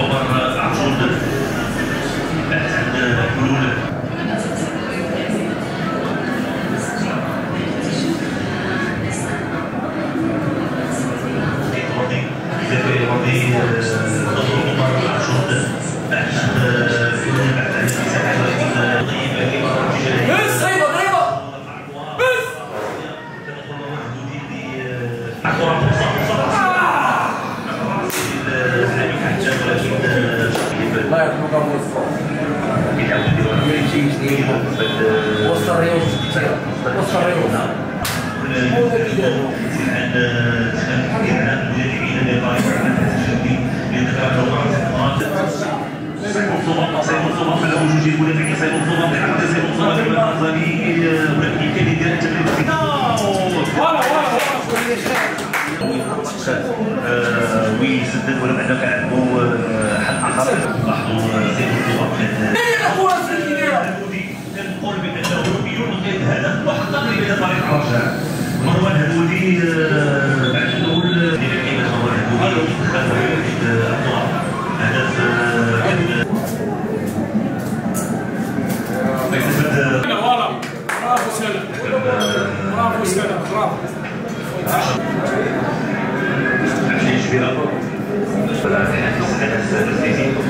عمر عاشور بحث عن حلول. الرياضي ضد عمر عاشور بحث حلول بعد عن المساحة الله يرحمك ابو وسط الرياض كثير وسط الرياض ويسدد ولا بعد كنعلموا حل اخر. لاحظوا سير البطولة كنقول بانه يلقي الهدف واحد تقريبا طريق الرجاء. مروان هدودي بعد الاول ديال الكلمه مروان هدودي دخل في البطولة هدف برافو سلام برافو سلام برافو كبيرة.